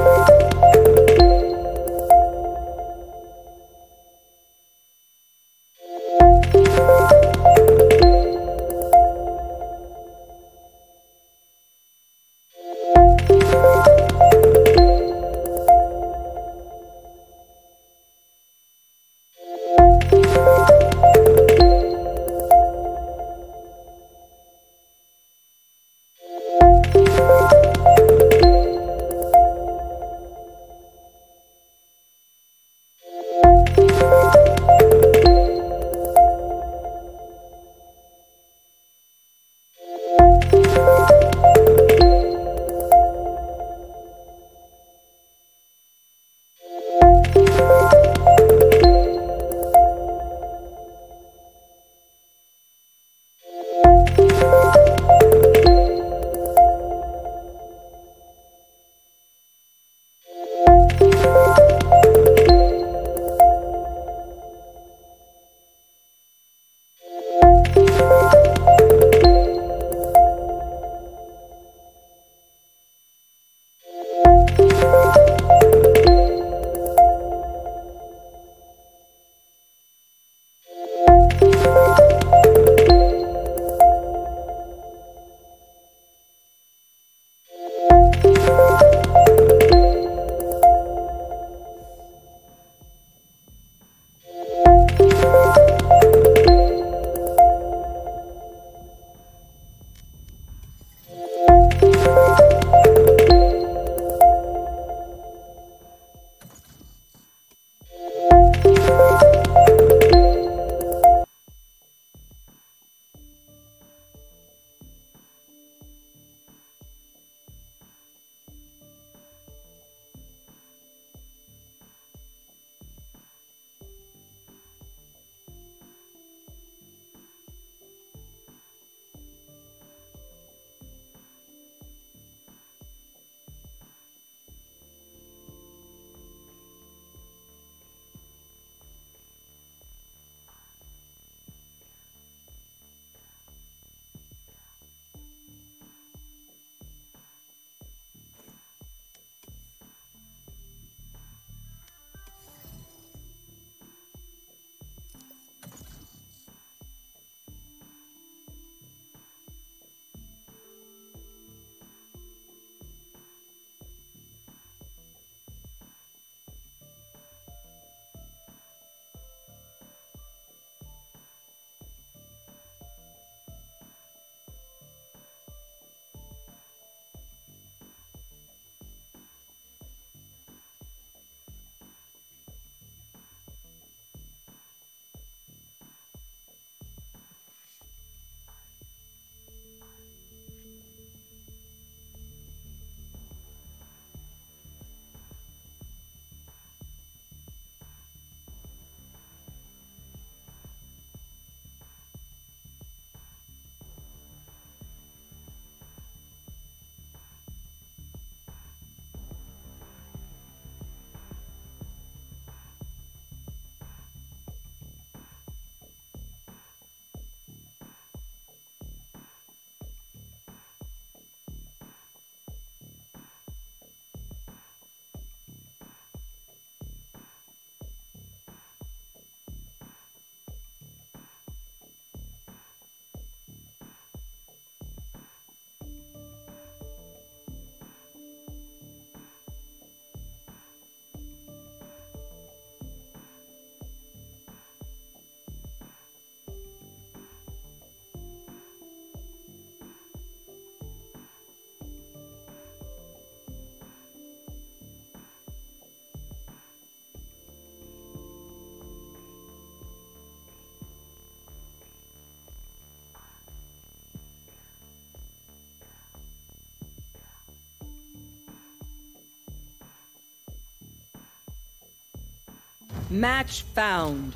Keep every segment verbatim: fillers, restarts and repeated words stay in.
Match found.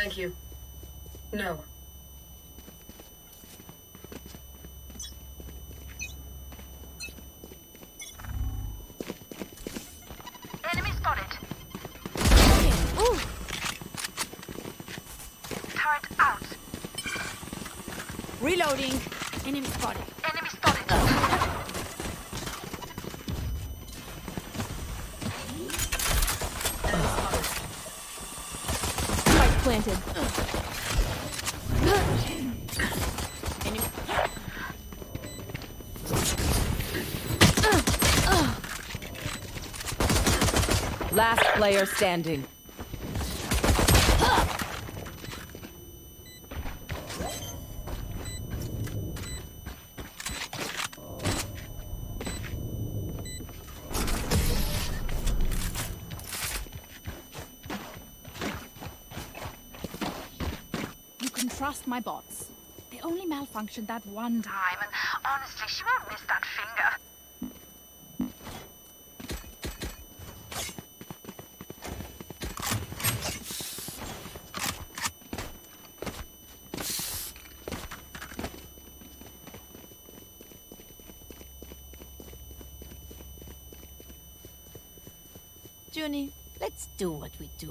Thank you. No. Enemy spotted. Ooh. Turret out. Reloading. Enemy spotted. Enemy spotted. Spike planted. Enemy. Last player standing. You can trust my bots. They only malfunctioned that one time. Time and honestly, she won't miss that finger. Junie, let's do what we do.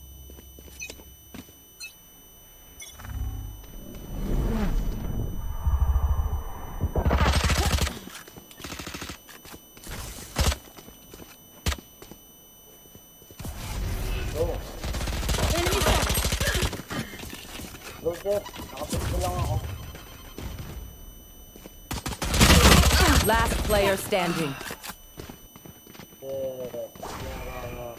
Enemy spotted. Roger, nakapit ko lang ako. Last player standing. Eh, yan, ano.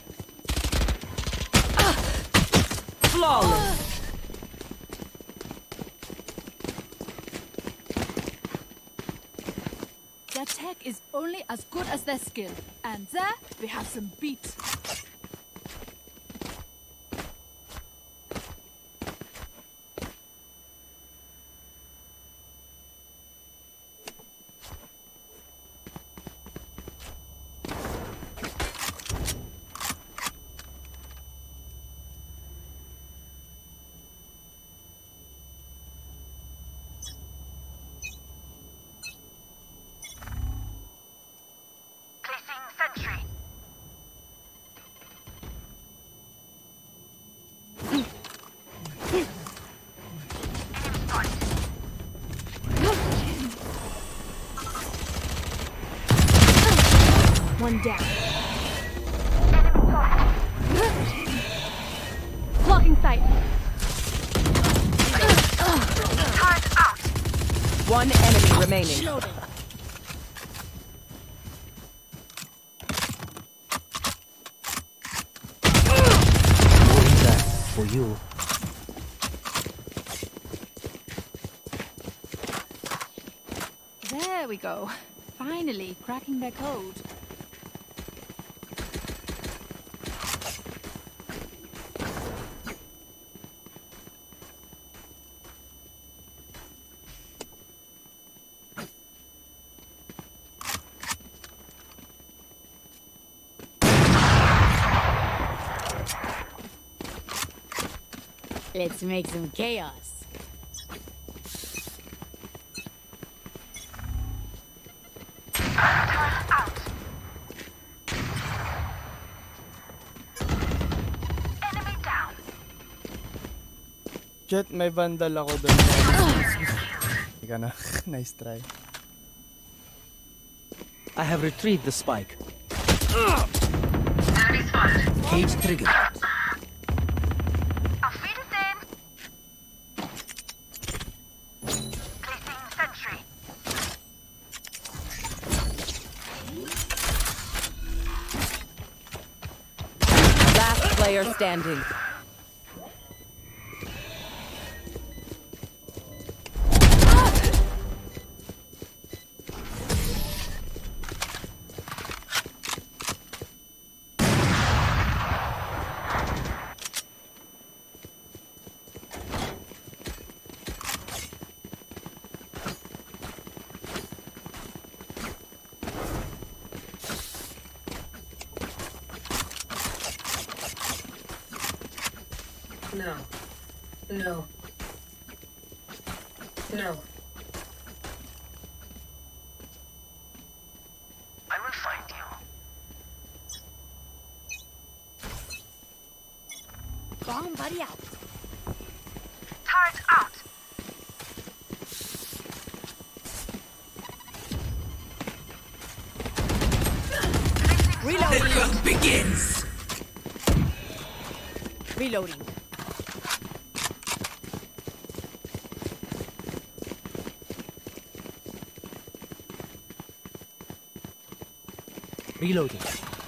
Flawless. Their tech is only as good as their skill. And there, we have some beats. Placing sentry. Enemy spotted. One down. Enemy spotted. Blocking sight. Turret out. One enemy remaining. Loading. That for you. There we go. Finally, cracking their code. Let's make some chaos. Turret out. Enemy down. Jet, may vandal ako doon. Ika na. Nice try. I have retrieved the spike. Enemy spotted. Cage trigger. Auf Wiedersehen. Placing sentry. Last player standing. No. No. No. I will find you. Bomb buddy out. Turret out. Reloading. hunt begins. Reloading. Reloading.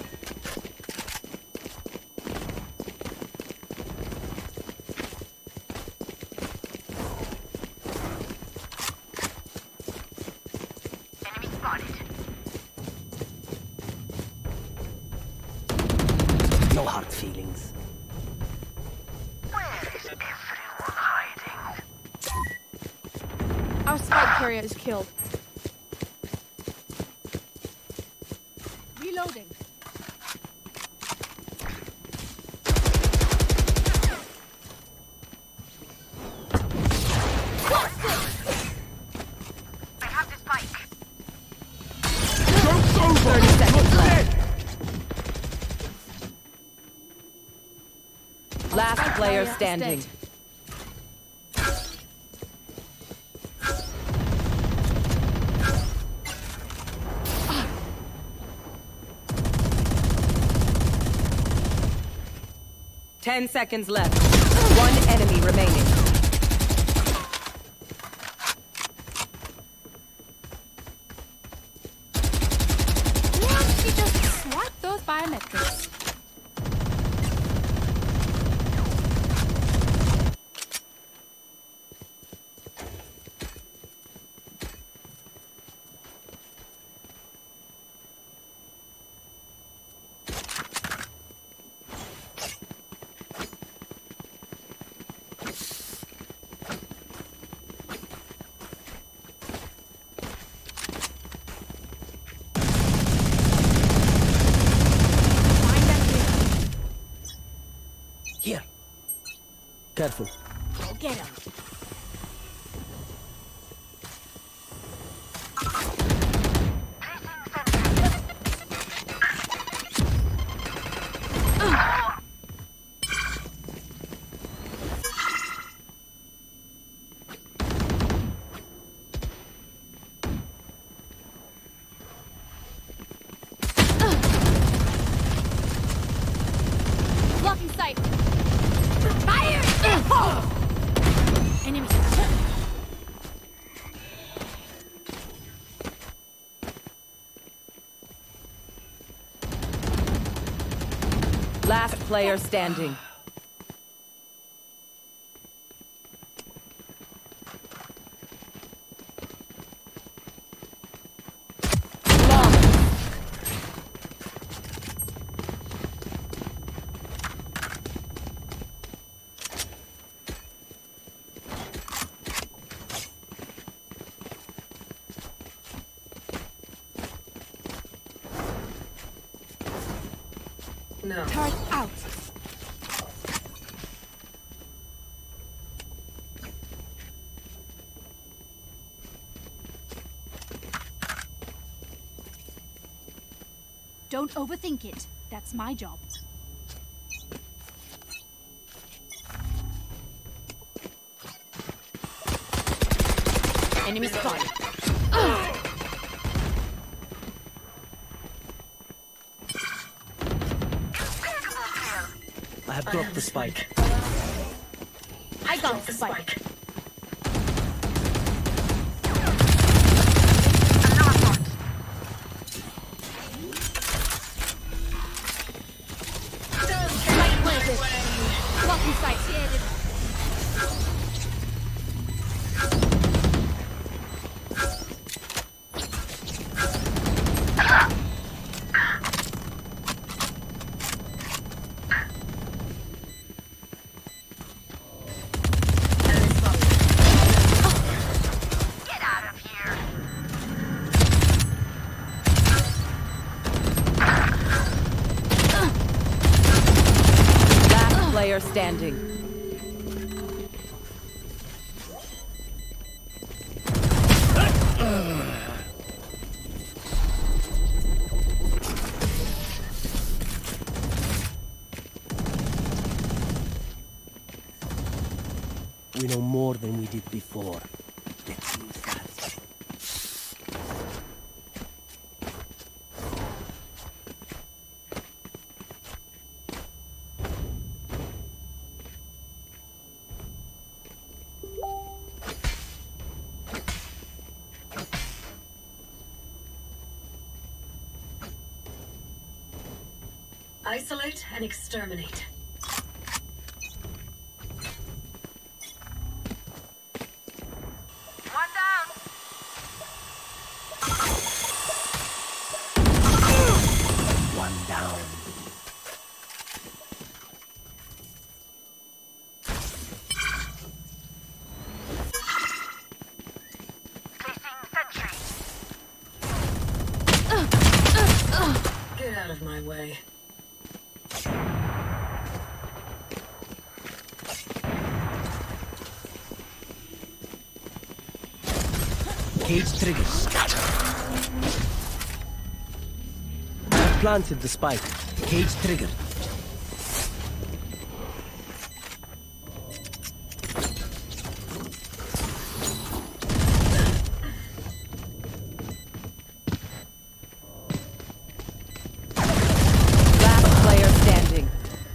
Enemy spotted. No hard feelings. Where is everyone hiding? Our spike carrier is killed. Reloading. I have the spike. thirty seconds left. Last player player standing. dead. Ten seconds left. One enemy remaining. Why don't you just swipe those biometrics? Find that Here. Careful. here. Go get him. Blocking sight. Fire! Enemy. Last player standing. No. Turret out. Don't overthink it. That's my job. Enemy spotted. I have dropped the spike. I got the spike. Spike planted. Blocking sight. Get out of here. Last player standing. did before. Let's use that. Isolate and exterminate. One down. One down. Placing sentry. Get out of my way. Cage trigger. I planted the spike. Cage trigger. Last player standing.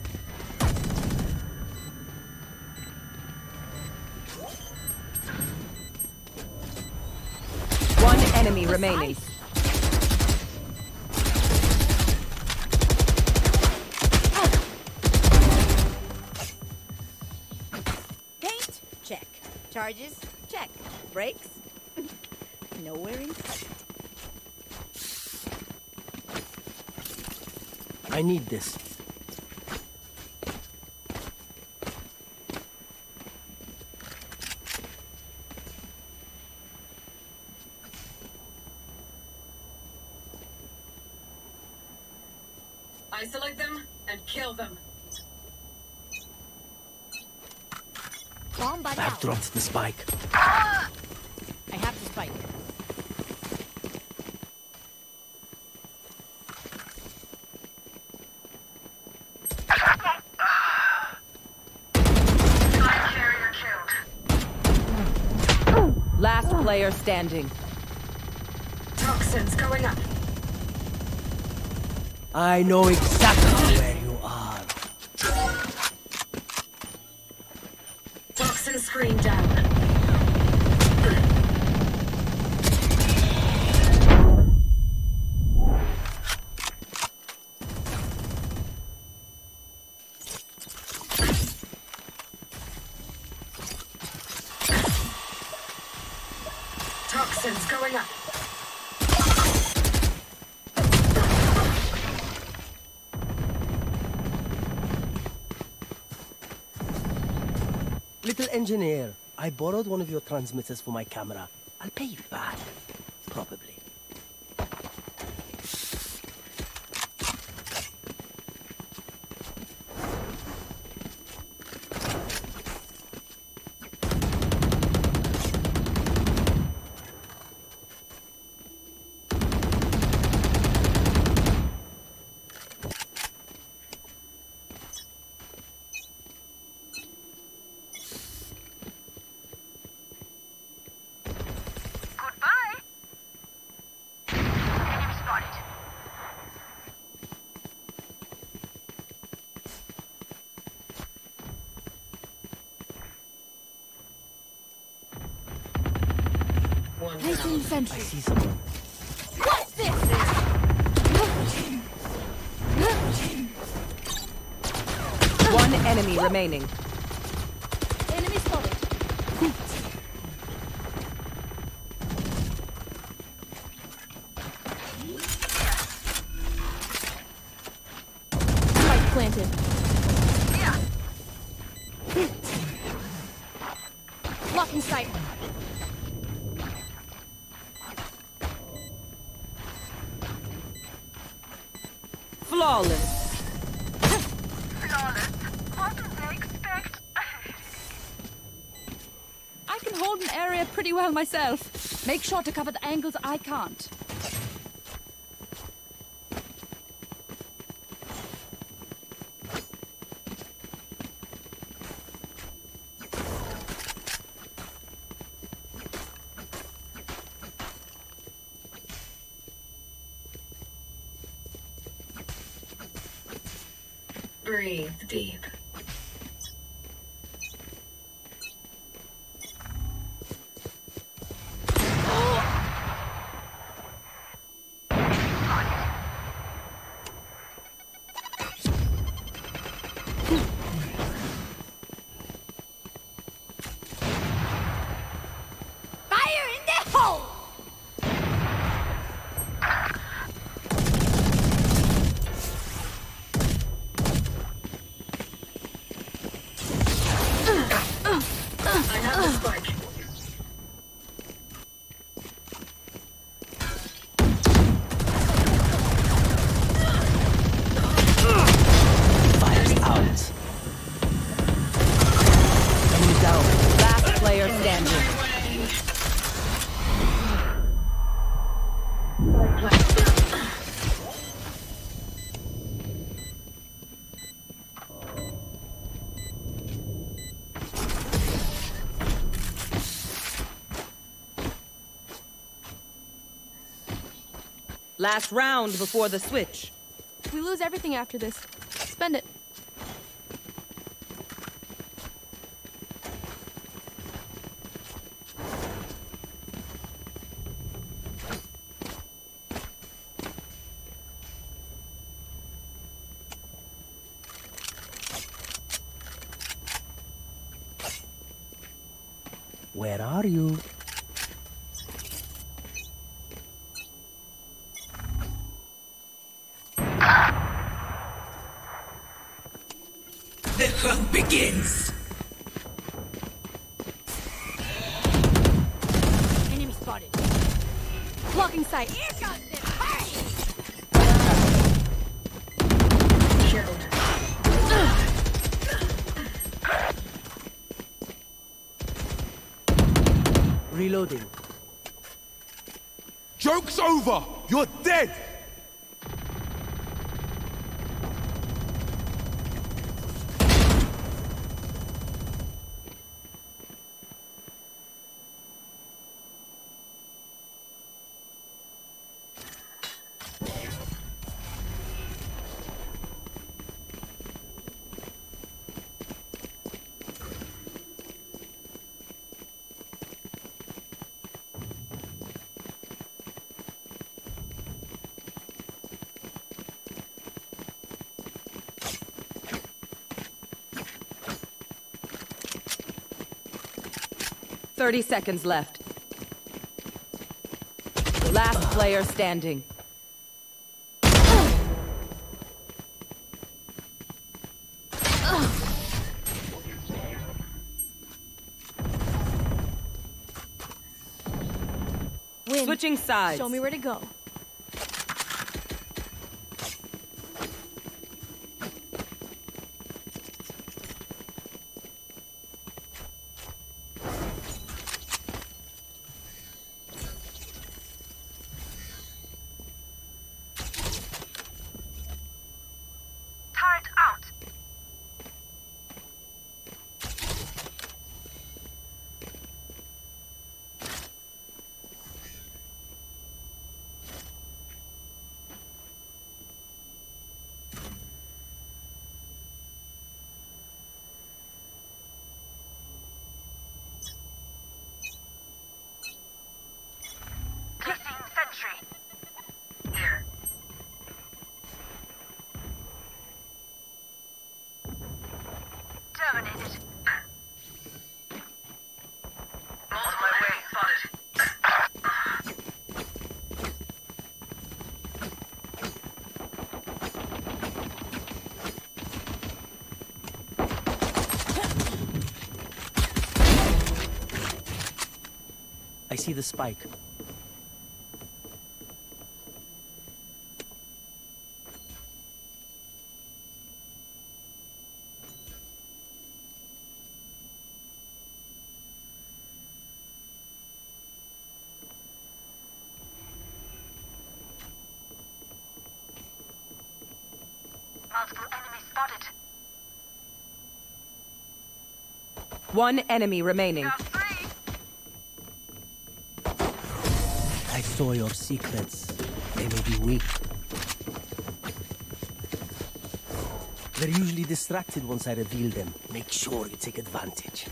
One enemy remaining. Paint? Check. Charges? Check. Brakes? Nowhere in sight. I need this. Isolate them and kill them. Bomb body I've out. dropped the spike. I have the spike. Flag carrier killed. Last player standing. Toxins going up. I know exactly where you are. Toxin screen down. Toxins going up. Little engineer, I borrowed one of your transmitters for my camera. I'll pay you back. Probably. Goodbye. Enemy spotted. One Placing down. I sentry. see someone. What's this? One enemy remaining. Enemy spotted. Spike planted. Blocking sight. Flawless. Flawless. What do they expect? I can hold an area pretty well myself. Make sure to cover the angles I can't. Breathe deep. Fire in the hole! I have the spike. Fire's out. Enemy down. Last player standing. Last round before the switch. We lose everything after this. Spend it. Where are you? The hunt begins! Enemy spotted. Blocking sight. Here comes the party! Killed. Reloading. Joke's over! You're dead! Thirty seconds left. Last player standing. Win. Switching sides. Show me where to go. Turret out. Placing sentry. Here. Terminated. On my way, spotted. I see the spike. Multiple enemies spotted. One enemy remaining. You're free. I saw your secrets. They may be weak. They're usually distracted once I reveal them. Make sure you take advantage.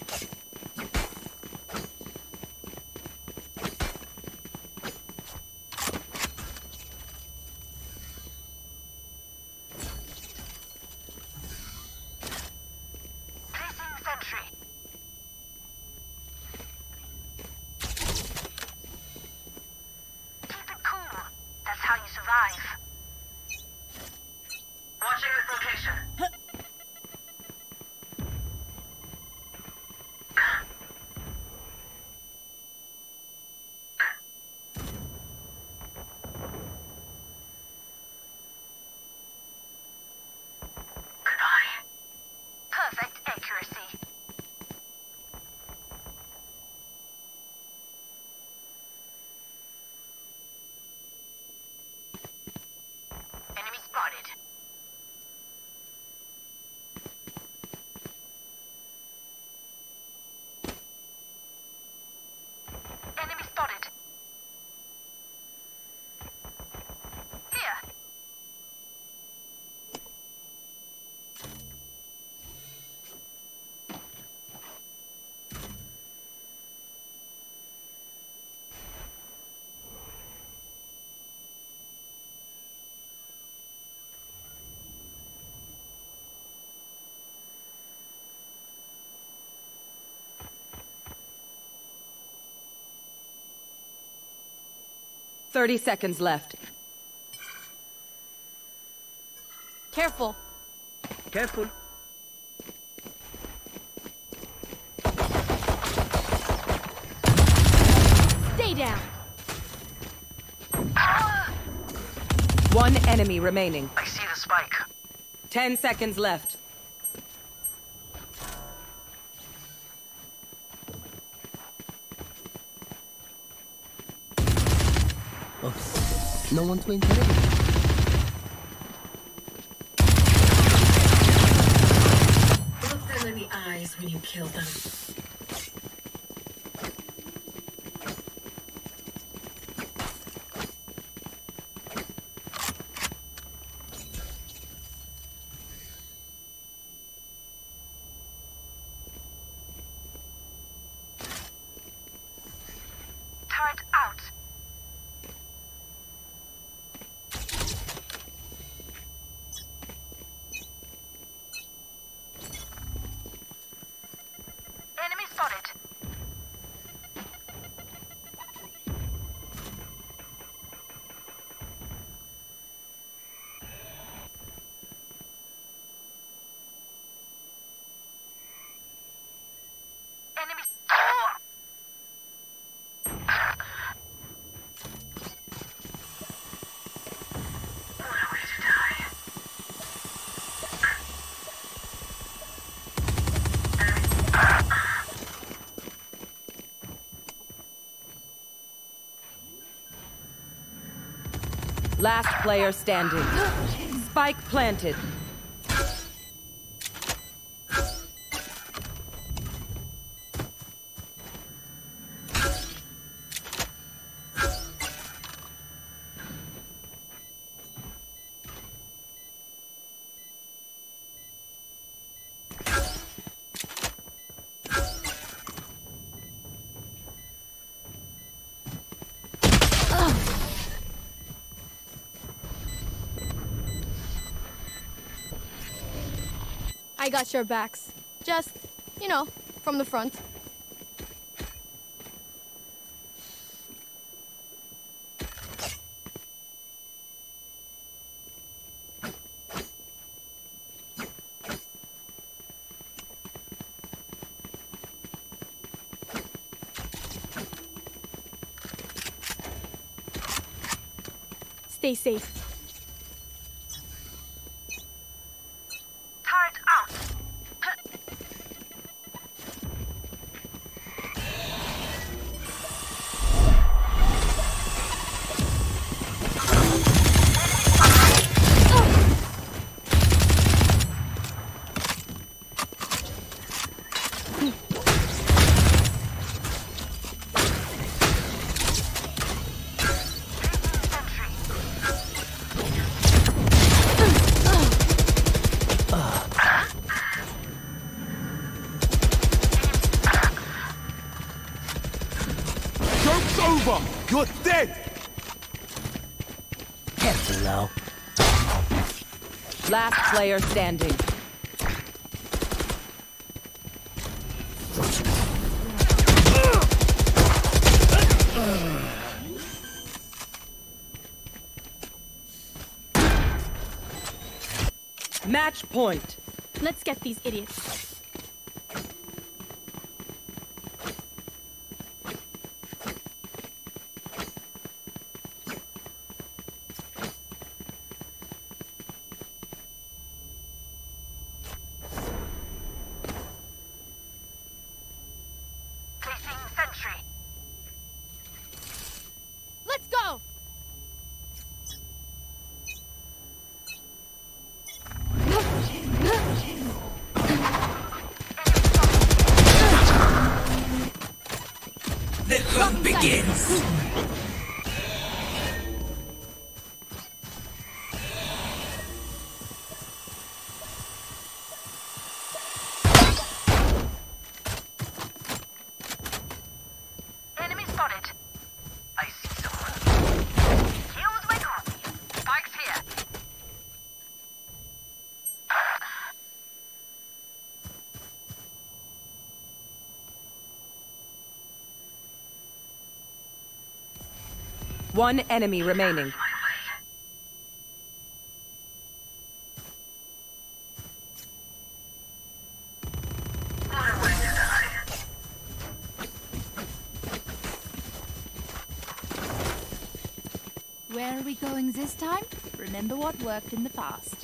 Placing sentry. Keep it cool. That's how you survive. Watching this location. Goodbye. Perfect accuracy. Enemy spotted. Enemy spotted. Here. Thirty seconds left. Careful. Careful. Stay down. One enemy remaining. I see the spike. Ten seconds left. Oops. No one to interrogate. Look them in the eyes when you kill them. Turret out. Enemy spotted. Enemy. What a way to die. Last player standing. Spike planted. I got your backs. Just, you know, from the front. Stay safe. Turret out. Sentry. dead! Careful now. Last player standing. Match point. Let's get these idiots. Placing sentry. Let's go! The hunt begins! Enemy spotted. I see someone. Here's my copy. Spike's here. One enemy remaining. Where are we going this time? Remember what worked in the past.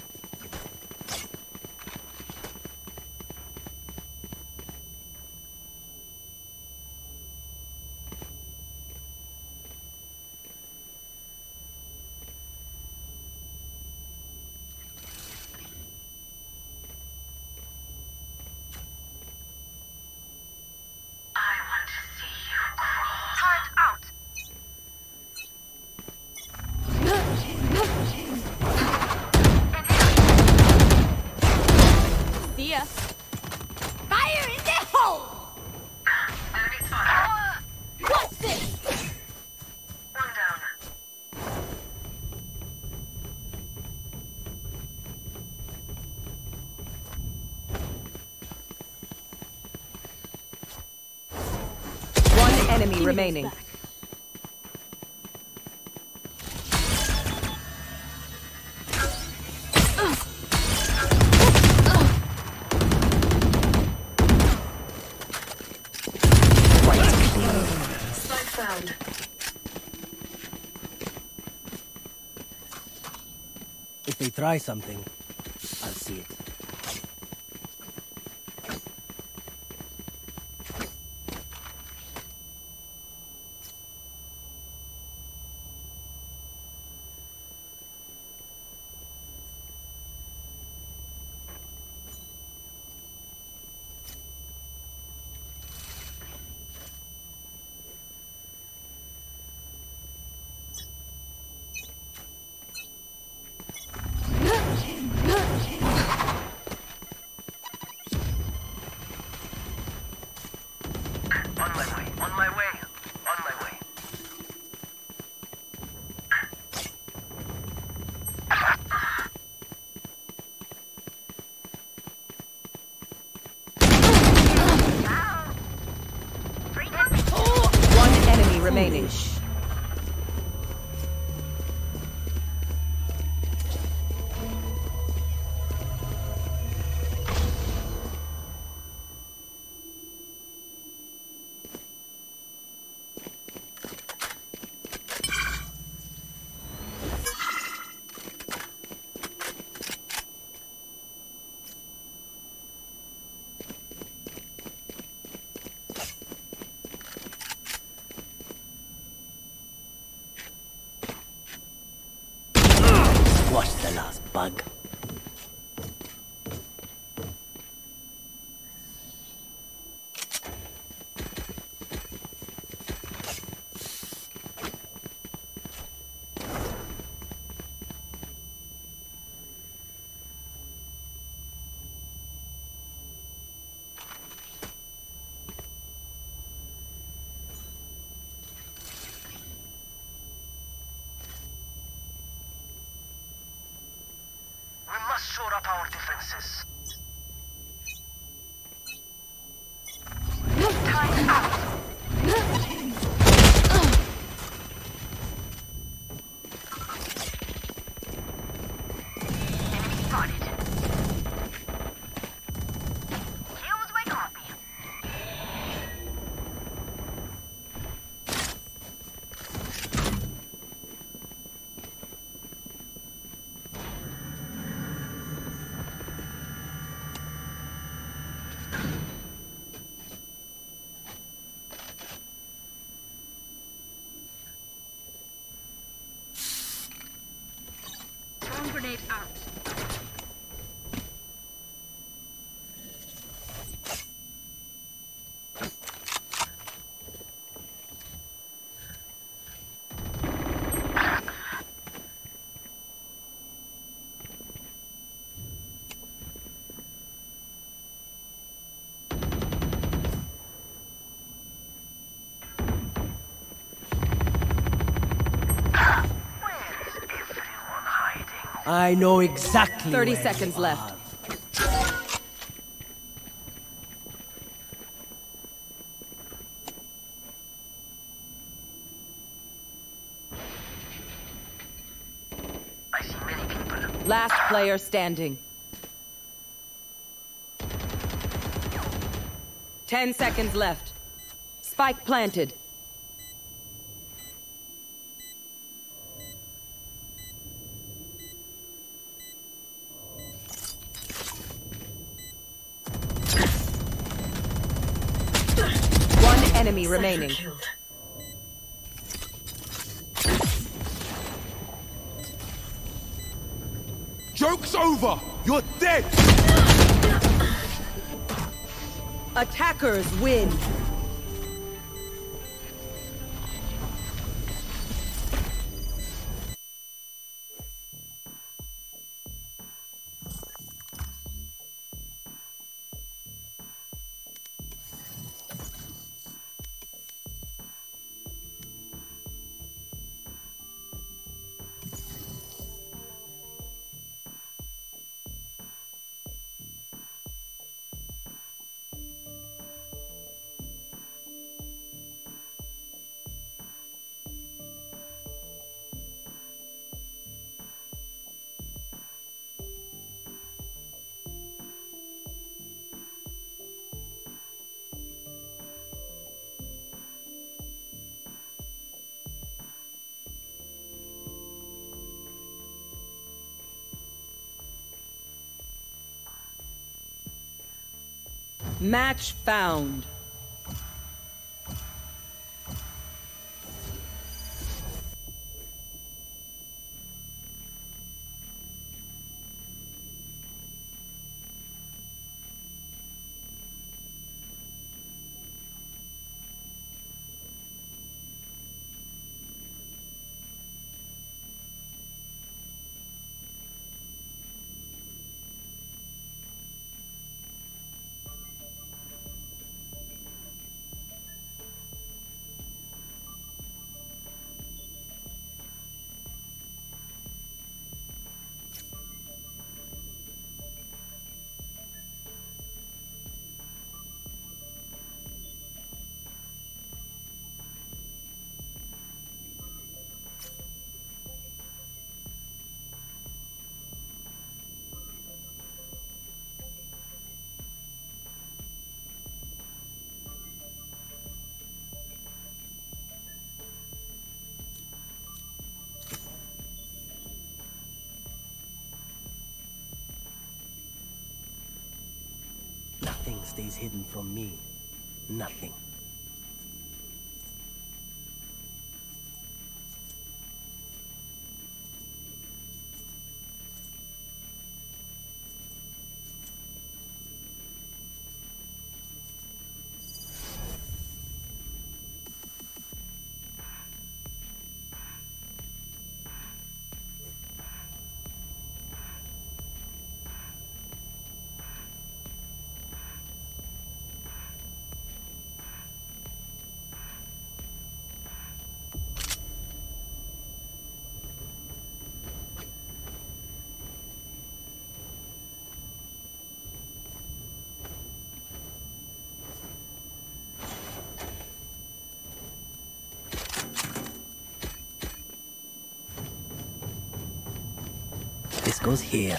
Turret out. See ya. Fire in the hole! Enemy spotted. What's this? One down. One enemy remaining. Spike found. If they try something, I'll see it. On my way. On my way. On my way. One enemy remaining. Watch the last bug. up our defenses. Time out. Enemy spotted. Here's my copy. Drone grenade out. I know exactly. thirty where seconds you left. are. I see many people. Last player standing. Ten seconds left. Spike planted. One enemy remaining. Killed. Joke's over! You're dead! Attackers win. Match found. Nothing stays hidden from me. Nothing. This goes here.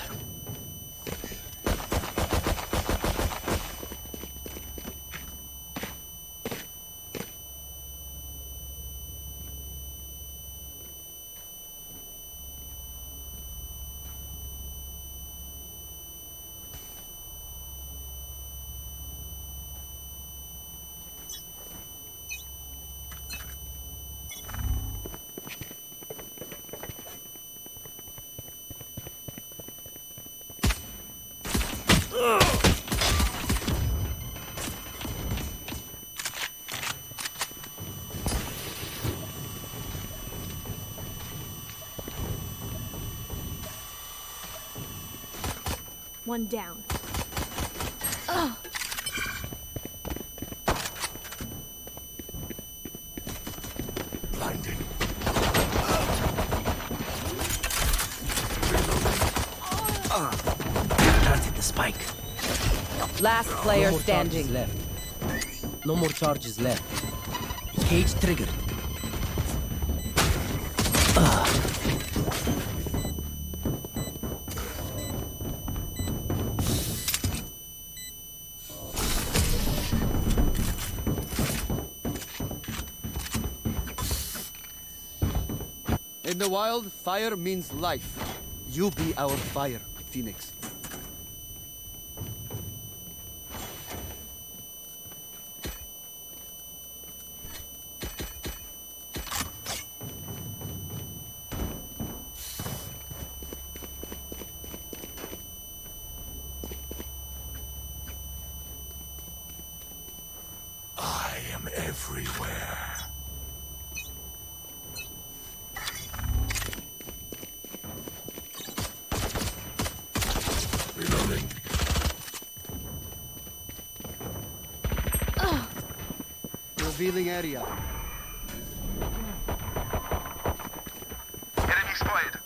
One down. Blinding. Planted the spike. Last player No more standing. charges left. No more charges left. Cage triggered. In the wild, fire means life. You be our fire, Phoenix. I am everywhere. Reloading. Revealing area. Enemy spotted.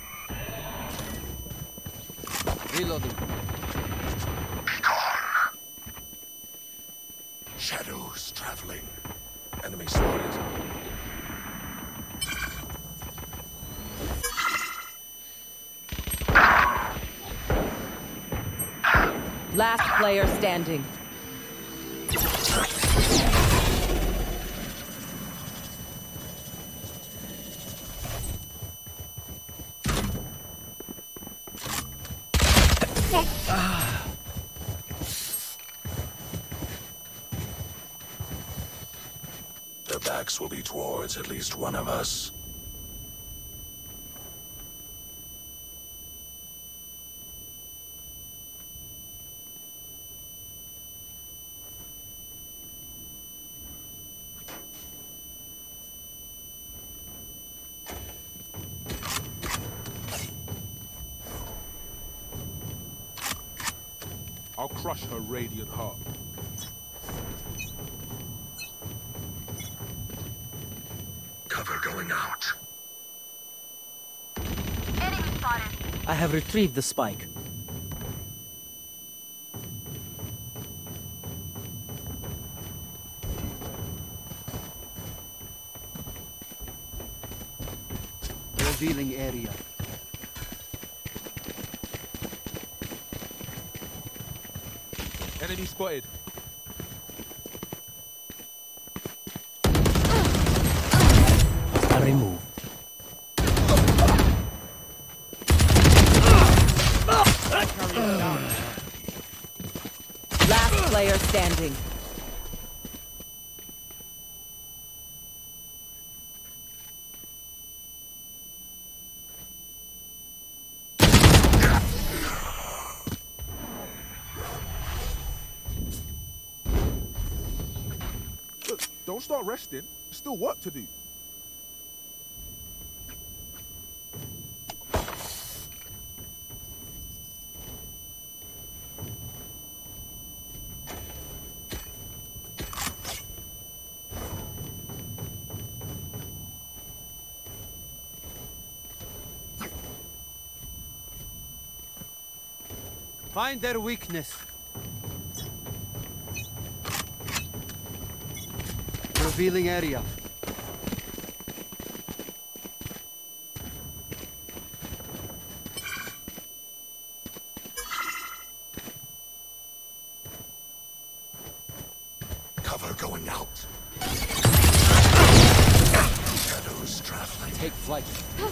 Reloading. Be gone. Shadows traveling. Enemy spotted. Last player standing. Their backs will be towards at least one of us. I'll crush her radiant heart. Cover going out. Enemy spotted. I have retrieved the spike. Revealing area. Enemy spotted. I remove. Last player standing. Look, don't start resting. There's still work to do. Find their weakness. Revealing area. going out. Shadows traveling. Take flight.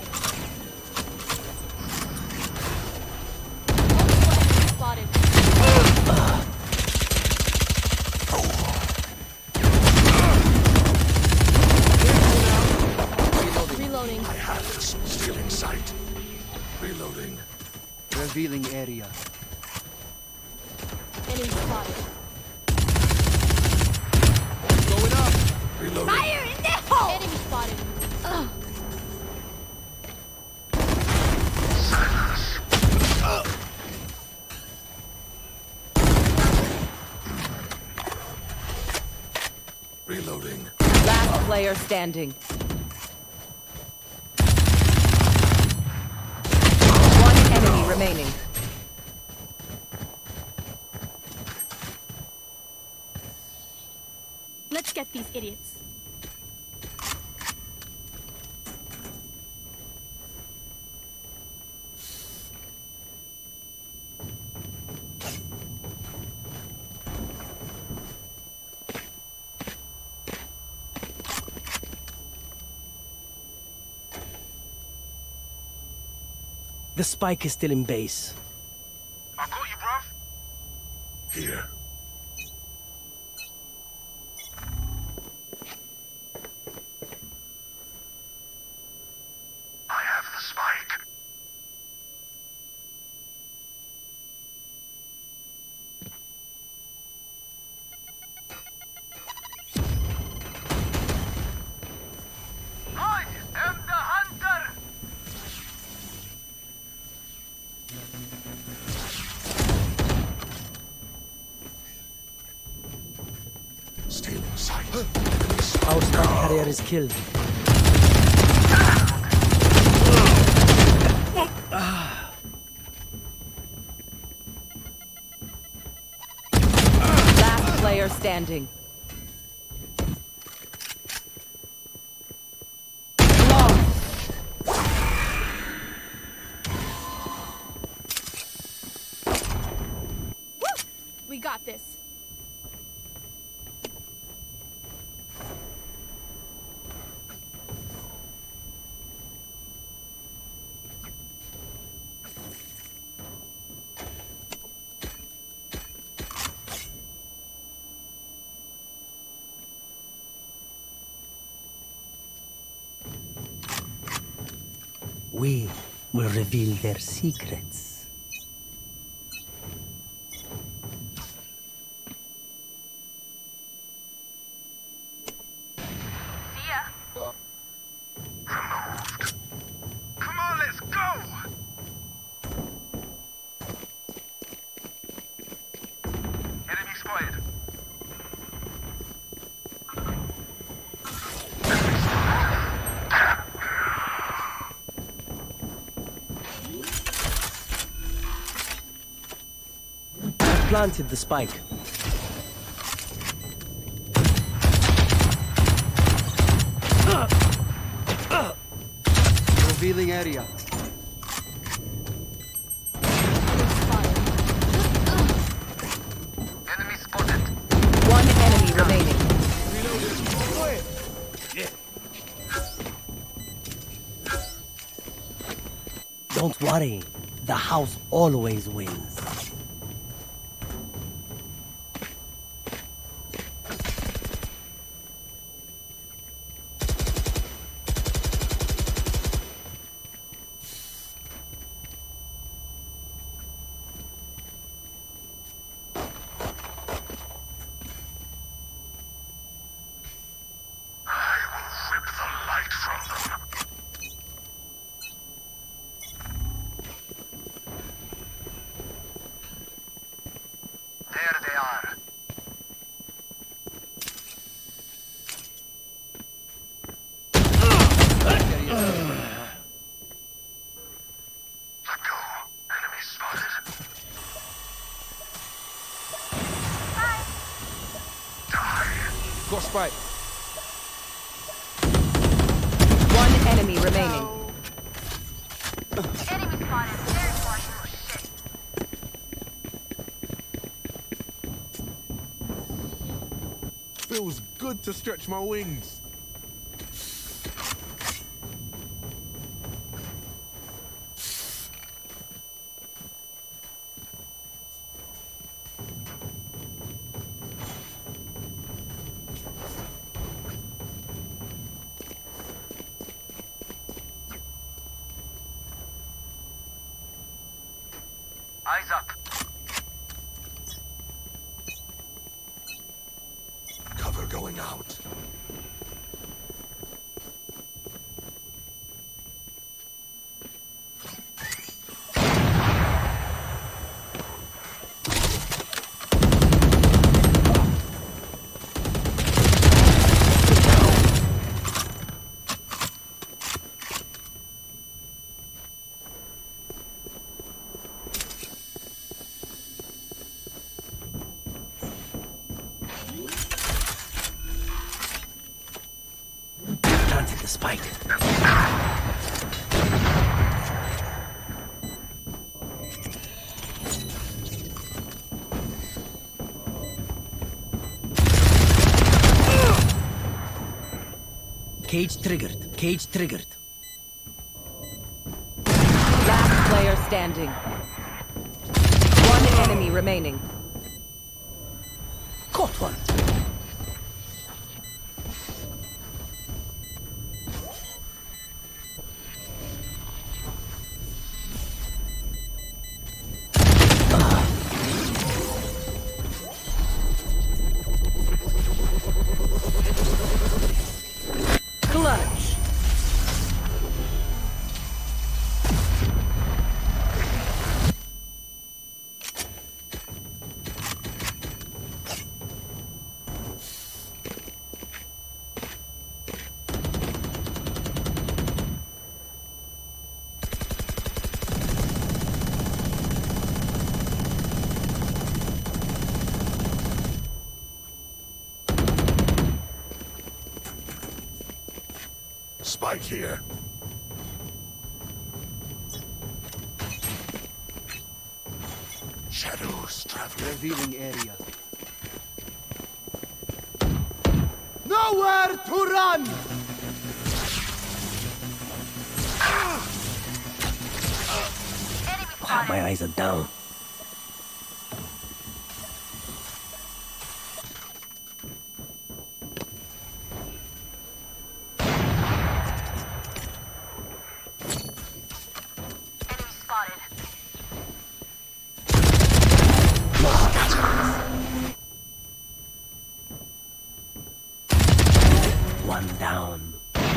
Spotted. Reloading. I have this. Stealing sight. Reloading. Revealing area. Enemy spotted. Going up. Reloading. Fire in the hole! Enemy spotted. Ugh. Reloading. Last player standing. One enemy remaining. Let's get these idiots. The spike is still in base. I got you, bruv. Here. I have the spike. I am the hunter. Stealing sight. Our spike carrier is killed. Last player standing. We got this. We will reveal their secrets. Come on, let's go. Enemy spotted. Planted the spike. Revealing area. Enemy spotted. One enemy remaining. Don't worry, the house always wins. I will rip the light from them. There they are. Let go. Enemy spotted. Die. Got spike. One enemy remaining. Enemy spotted. There's one. Shit. Feels good to stretch my wings. Eyes up. Cover going out. Planted the spike. Cage triggered. Cage triggered. Last player standing. One enemy remaining. Caught one. Clutch. Spike here. Shadows traveling. Revealing area. Nowhere to run! Ah, my eyes are down. Enemy spotted. One down.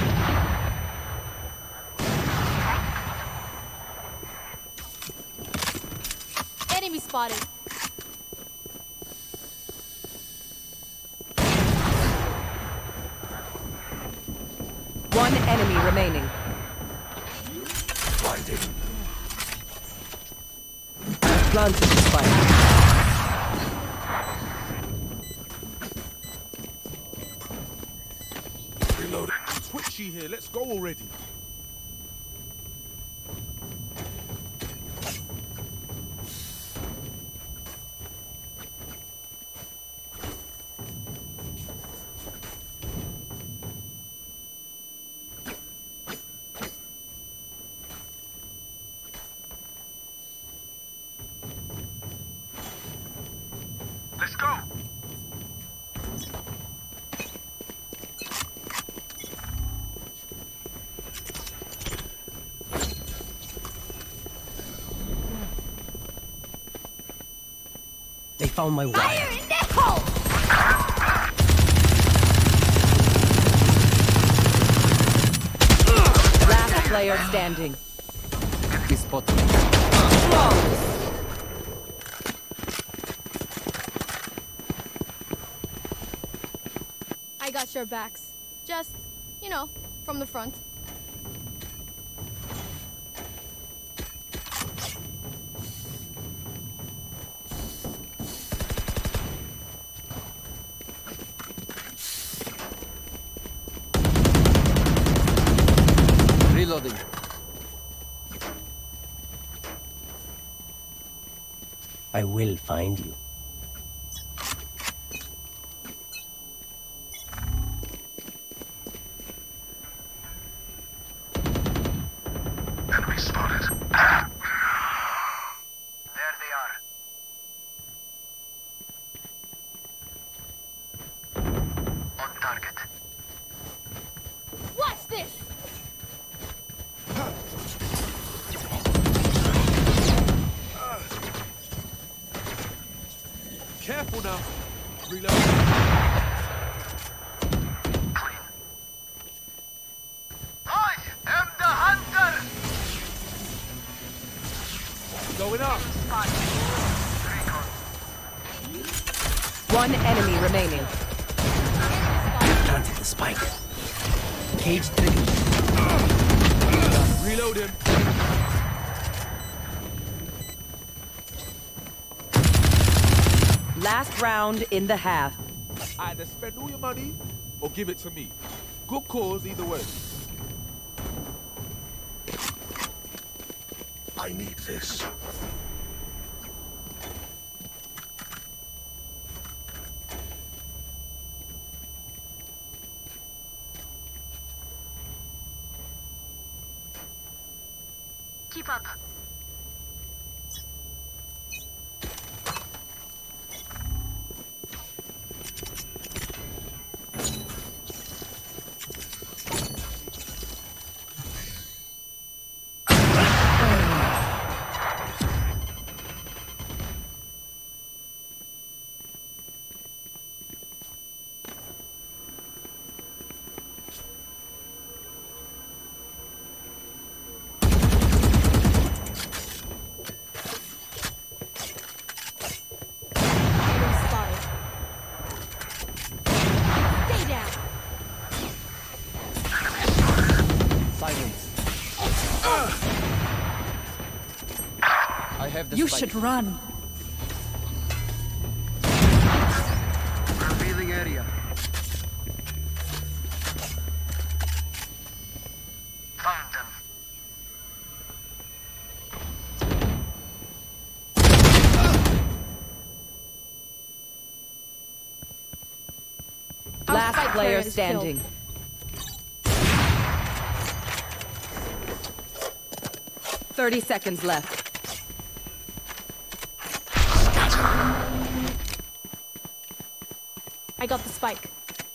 Enemy spotted. One enemy remaining. Blinding. Planted the spike. Reloading. Twitchy here, let's go already. Let's go. They found my wire. In the hole! Last player standing. Enemy spotted. I got your backs. Just, you know, from the front. Reloading. I will find you. spotted. There they are. On target. Watch this! Careful now. Reload. Clean. I am the hunter! Going up. One enemy remaining. Planted the spike. Cage triggered. Reload him. Last round in the half. Either spend all your money or give it to me. Good cause either way. I need this. Keep up. You should run. Revealing area. Found them. Last spike player carrier is standing. Thirty seconds left. I got the spike.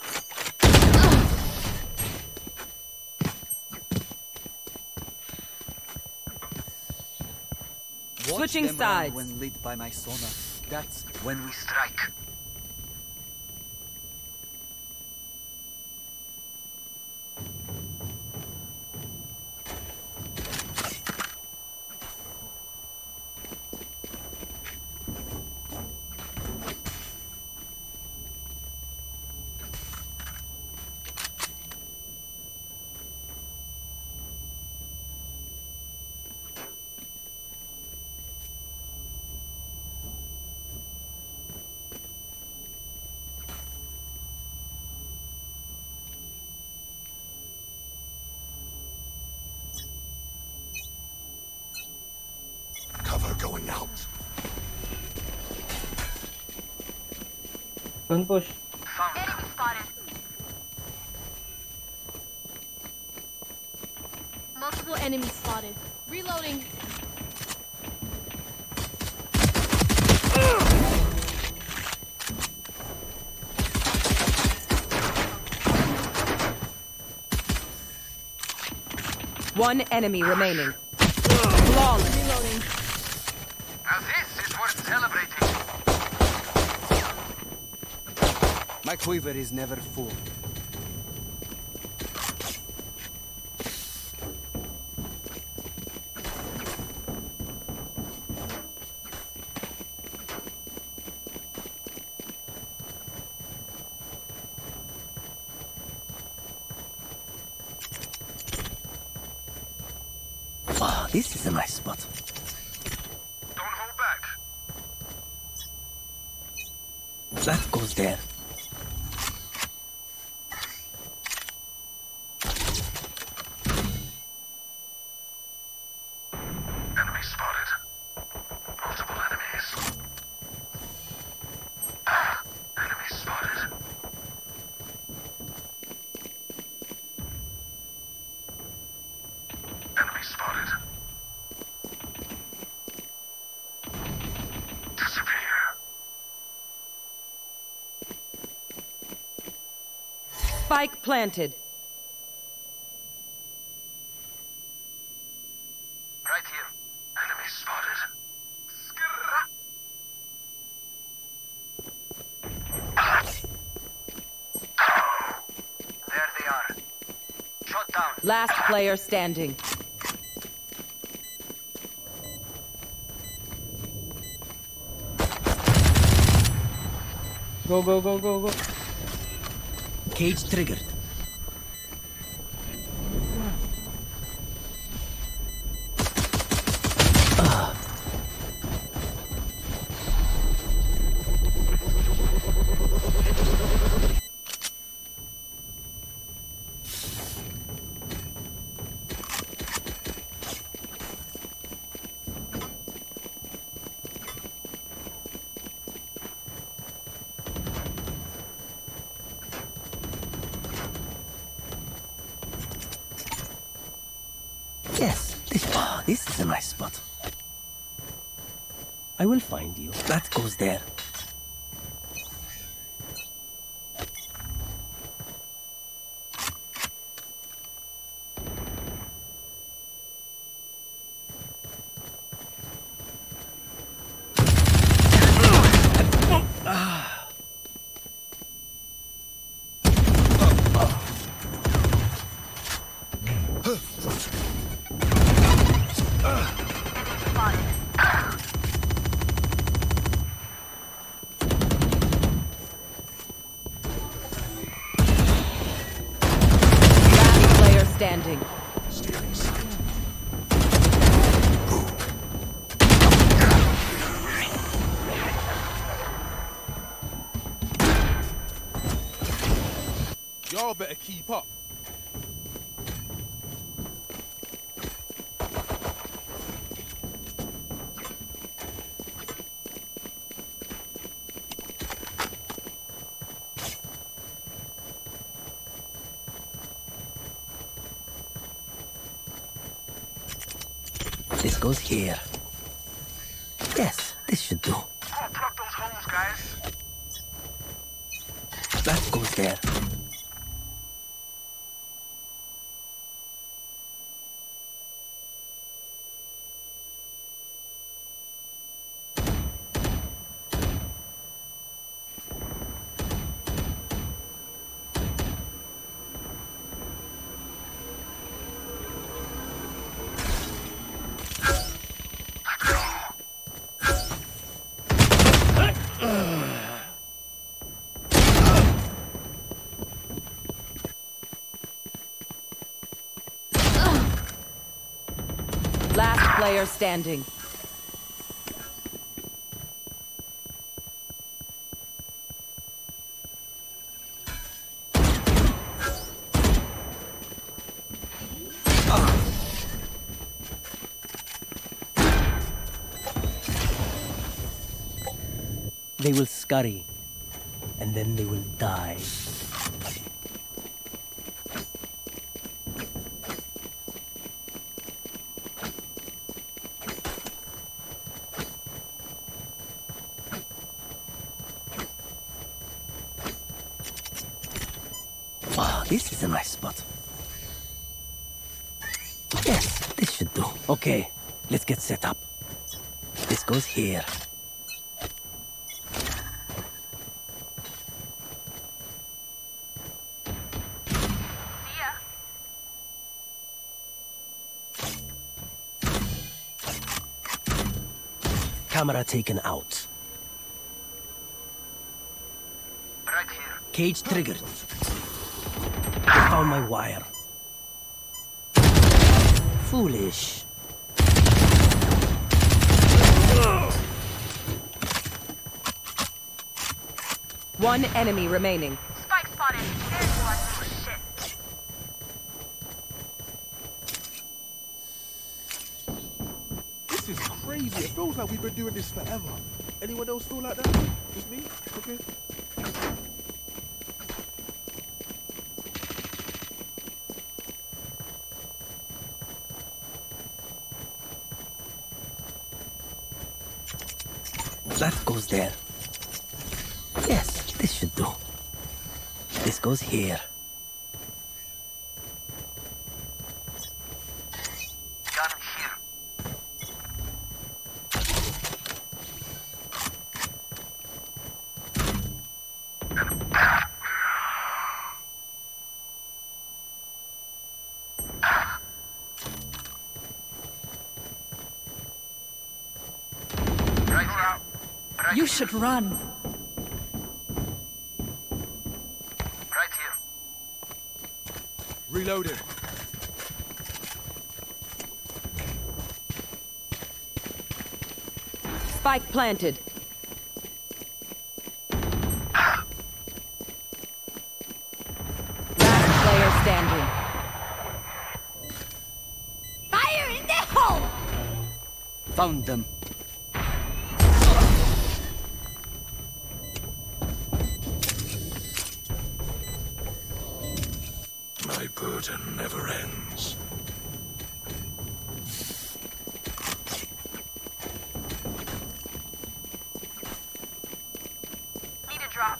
Watch Switching them run sides. when lit by my sonar. That's when we Strike. Cover going out. Don't push. Enemy spotted. Multiple enemies spotted. Reloading. One enemy remaining. Flawless. Reloading. Now this is worth celebrating. My quiver is never full. Wow, this is a nice spot. Don't hold back. That goes there. Enemy spotted. Multiple enemies. Ah, enemy spotted. Enemy spotted. Spike planted. Right here. Enemy spotted. There they are. Shot down. Last player standing. Go, go, go, go, go. Cage triggered. Yes, this, oh, this is a nice spot. I will find you. That goes there. Last player standing. Y'all better keep up. This goes here. Yes, this should do. Go plug those holes, guys. That goes there. Last player standing. They will scurry, and then they will die. Oh, this is a nice spot. Yes, this should do. Okay, let's get set up. This goes here. Camera taken out. Right here. Cage triggered. I found my wire. Foolish. One enemy remaining. Spike spotted. There's one. Oh, shit. This is crazy. It feels like we've been doing this forever. Anyone else feel like that? Just me? Okay. That goes there. Yes, this should do. This goes here. You should run. Right here. Reloaded. Spike planted. Last player standing. Fire in the hole! Found them. My burden never ends. Need a drop.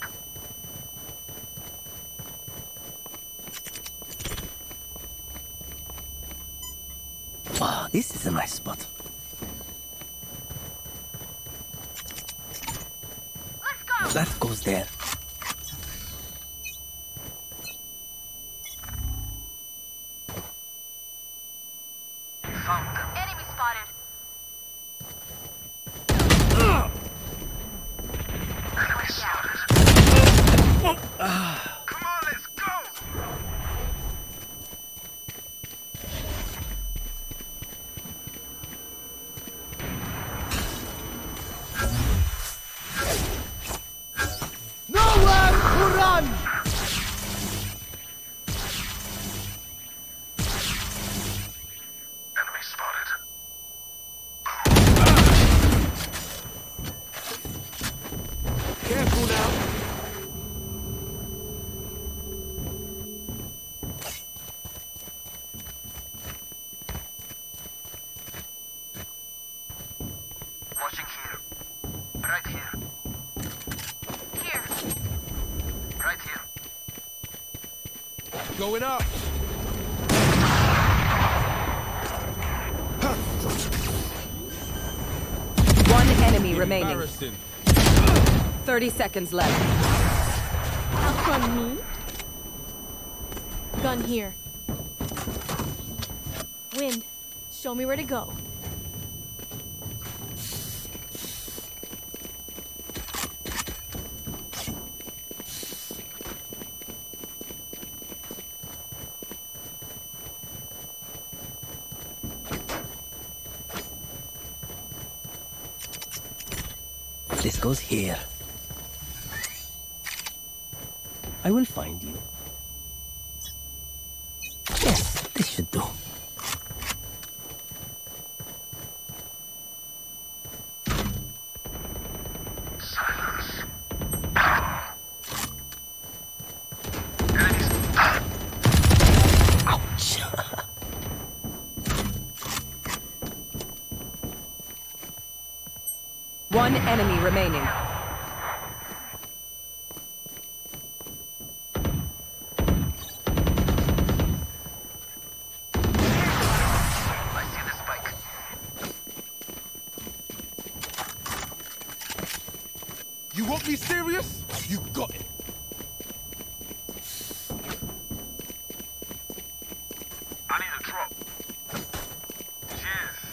Wow, this is a nice spot. Let's go. That goes there. Found them. Enemy spotted. Enemy spotted. Come on, let's go. Nowhere to run! Enemy spotted. Careful now. Watching here. Right here. Here. Right here. Going up. One enemy remaining. Embarrassing. thirty seconds left. Outrun me? Gun here. Wind, show me where to go. This goes here. I will find you. Yes, this should do. Silence. Ouch! One enemy remaining. I see the spike. You want me serious? You got it. I need a drop. Cheers.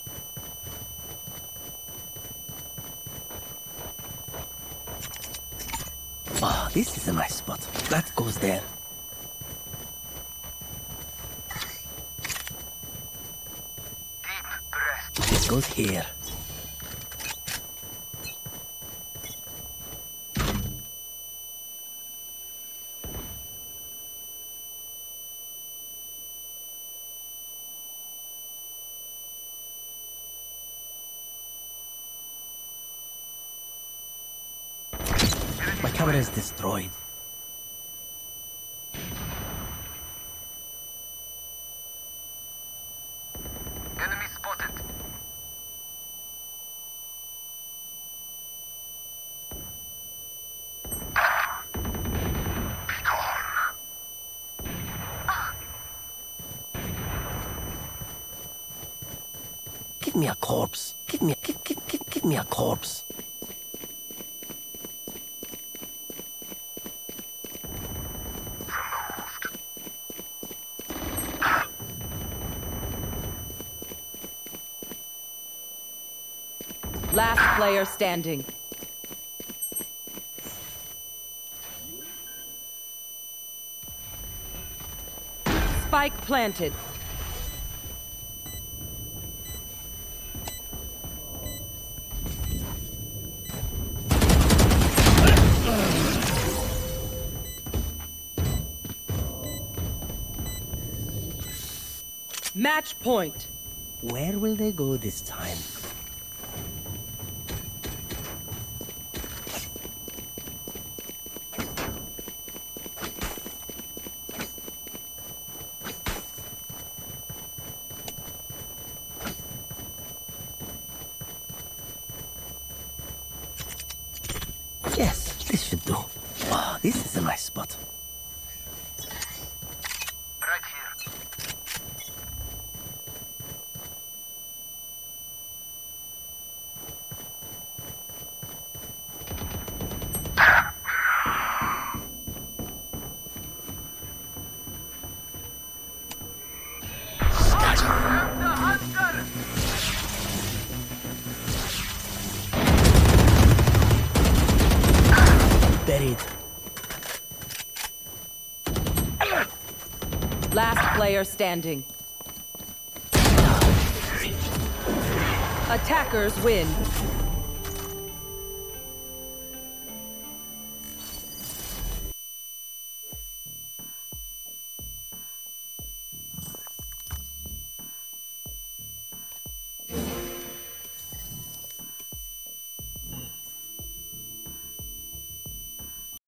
Wow, this is a nice spot. That goes there. Deep breath. This goes here. My camera is destroyed. Enemy spotted. Give me a corpse. Give me a give, give, give, give me a corpse. Last player standing. Spike planted. Match point. Where will they go this time? Yes, this should do. Oh, this is a nice spot. Right here. Buried. Last player standing. Attackers win.